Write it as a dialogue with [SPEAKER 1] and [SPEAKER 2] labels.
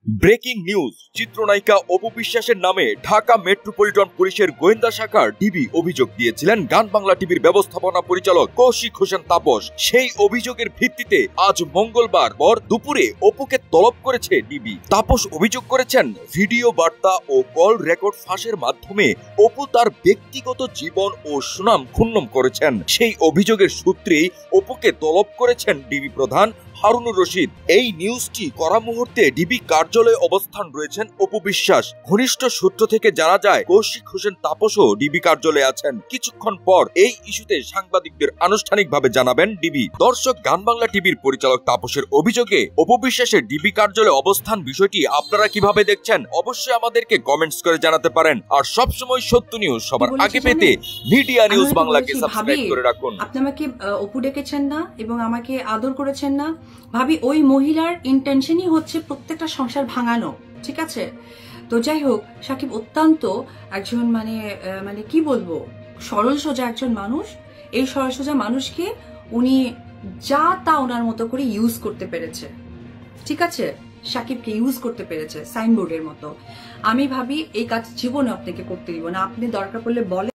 [SPEAKER 1] Breaking news, চিত্রনায়িকা অপু বিশ্বাসের নামে ঢাকা মেট্রোপলিটন পুলিশের গোয়েন্দা শাখার ডিবি অভিযোগ দিয়েছিলেন গান বাংলা টিভির ব্যবস্থাপনা পরিচালক কৌশিক হোসেন তাপস। সেই অভিযোগের ভিত্তিতে আজ মঙ্গলবার ভর দুপুরে অপুকে তলব করেছে ডিবি। তাপস অভিযোগ করেছেন, ভিডিও বার্তা ও কল রেকর্ড ফাঁসের মাধ্যমে অপু তার ব্যক্তিগত জীবন ও সুনাম ক্ষুণ্ণ করেছেন। সেই অভিযোগের সূত্রেই অপুকে তলব করেছেন ডিবি প্রধান হারুনুর রশিদ। এই নিউজটি করা মুহূর্তে ডিবি কার্যালয়ে অবস্থান রয়েছেন অপু বিশ্বাস। ঘনিষ্ঠ সূত্র থেকে জানা যায়, কৌশিক হোসেন তাপসও ডিবি কার্যালয়ে আছেন। কিছুক্ষণ পর এই ইস্যুতে সাংবাদিকদের আনুষ্ঠানিকভাবে জানাবেন ডিবি। দর্শক, গান বাংলা টিভির পরিচালক তাপসের অভিযোগে অপু বিশ্বাসের ডিবি কার্যালয়ে অবস্থান বিষয়টি আপনারা কিভাবে দেখছেন অবশ্যই আমাদেরকে কমেন্টস করে জানাতে পারেন। আর সবসময় সত্য নিউজ সবার আগে পেতে মিডিয়া নিউজ বাংলাকে সাবস্ক্রাইব করে রাখুন।
[SPEAKER 2] আপনি আমাকে অপু ডেকেছেন না এবং আমাকে আদর করেছেন না ভাবি, ওই মহিলার ইন্টেনশনই হচ্ছে প্রত্যেকটা সংসার ভাঙানো, ঠিক আছে? তো যাই হোক, সাকিব অত্যন্ত একজন মানে কি বলবো, সরল সোজা একজন মানুষ। এই সরল সোজা মানুষকে উনি যা তা ওনার মতো করে ইউজ করতে পেরেছে, ঠিক আছে? সাকিবকে ইউজ করতে পেরেছে সাইনবোর্ডের মতো। আমি ভাবি এই কাজ জীবনে আপনাকে করতে দিব না। আপনি দরকার পড়লে বলে